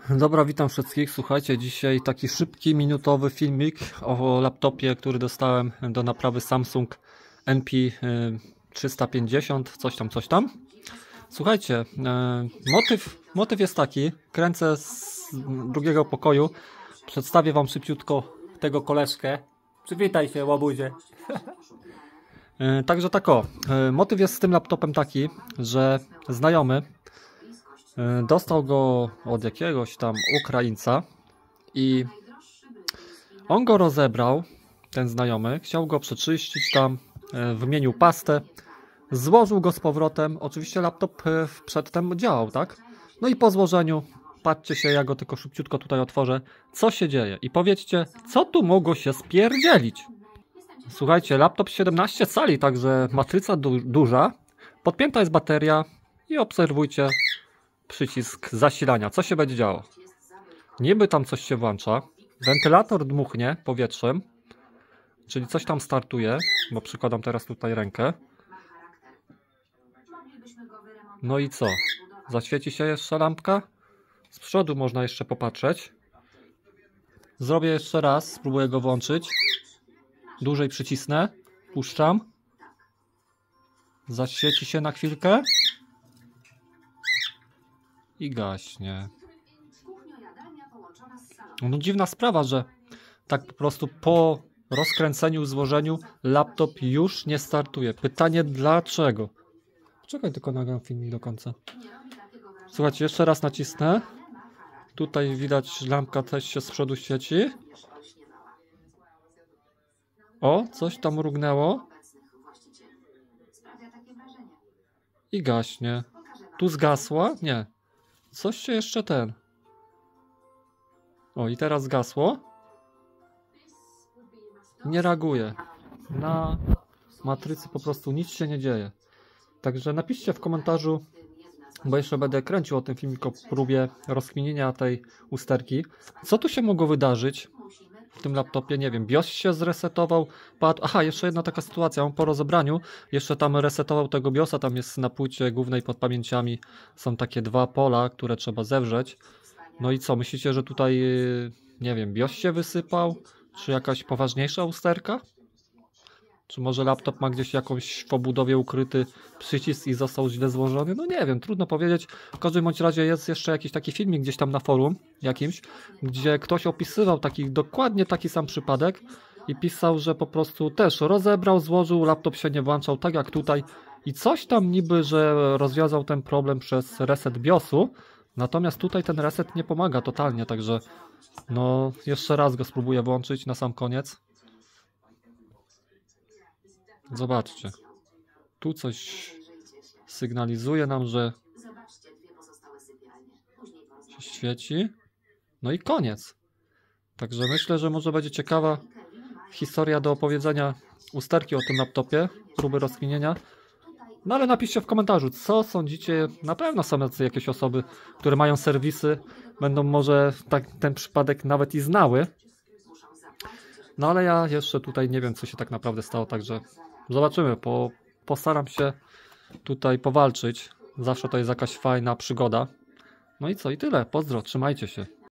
Dobra, witam wszystkich. Słuchajcie, dzisiaj taki szybki, minutowy filmik o laptopie, który dostałem do naprawy Samsung NP350, coś tam. Słuchajcie, motyw jest taki, kręcę z drugiego pokoju, przedstawię wam szybciutko tego koleżkę. Przywitaj się, łabuzie. Także tak o, motyw jest z tym laptopem taki, że znajomy dostał go od jakiegoś tam Ukraińca i on go rozebrał, ten znajomy, chciał go przeczyścić tam, wymienił pastę, złożył go z powrotem, oczywiście laptop przedtem działał, tak? No i po złożeniu, patrzcie się, ja go tylko szybciutko tutaj otworzę, co się dzieje i powiedzcie, co tu mogło się spierdzielić? Słuchajcie, laptop 17 cali, także matryca duża, podpięta jest bateria i obserwujcie przycisk zasilania. Co się będzie działo? Niby tam coś się włącza, wentylator dmuchnie powietrzem, czyli coś tam startuje, bo przykładam teraz tutaj rękę. No i co? Zaświeci się jeszcze lampka? Z przodu można jeszcze popatrzeć. Zrobię jeszcze raz, spróbuję go włączyć. Dłużej przycisnę, puszczam. Zaświeci się na chwilkę. I gaśnie. No dziwna sprawa, że tak po prostu po rozkręceniu, złożeniu laptop już nie startuje. Pytanie dlaczego? Czekaj, tylko nagram filmik do końca. Słuchajcie, jeszcze raz nacisnę. Tutaj widać, lampka też się z przodu świeci. O, coś tam mrugnęło. I gaśnie. Tu zgasła? Nie. Coś się jeszcze O, i teraz zgasło. Nie reaguje. Na matrycy po prostu nic się nie dzieje. Także napiszcie w komentarzu, bo jeszcze będę kręcił o tym filmiku, o próbie rozkminienia tej usterki. Co tu się mogło wydarzyć w tym laptopie? Nie wiem, BIOS się zresetował. Aha, jeszcze jedna taka sytuacja, on po rozebraniu jeszcze tam resetował tego BIOSa, tam jest na płycie głównej pod pamięciami są takie dwa pola, które trzeba zewrzeć. No i co, myślicie, że tutaj, nie wiem, BIOS się wysypał? Czy jakaś poważniejsza usterka? Czy może laptop ma gdzieś jakąś w obudowie ukryty przycisk i został źle złożony? No nie wiem, trudno powiedzieć. W każdym bądź razie jest jeszcze jakiś taki filmik gdzieś tam na forum jakimś, gdzie ktoś opisywał dokładnie taki sam przypadek i pisał, że po prostu też rozebrał, złożył, laptop się nie włączał tak jak tutaj i coś tam niby, że rozwiązał ten problem przez reset BIOSu, natomiast tutaj ten reset nie pomaga totalnie, także no jeszcze raz go spróbuję włączyć na sam koniec. Zobaczcie, tu coś sygnalizuje nam, że się świeci. No i koniec. Także myślę, że może będzie ciekawa historia do opowiedzenia usterki o tym laptopie, próby rozkminienia. No ale napiszcie w komentarzu, co sądzicie. Na pewno są jakieś osoby, które mają serwisy, będą może ten przypadek nawet i znały. No ale ja jeszcze tutaj nie wiem, co się tak naprawdę stało, także zobaczymy, postaram się tutaj powalczyć. Zawsze to jest jakaś fajna przygoda. No i co, i tyle. Pozdro, trzymajcie się.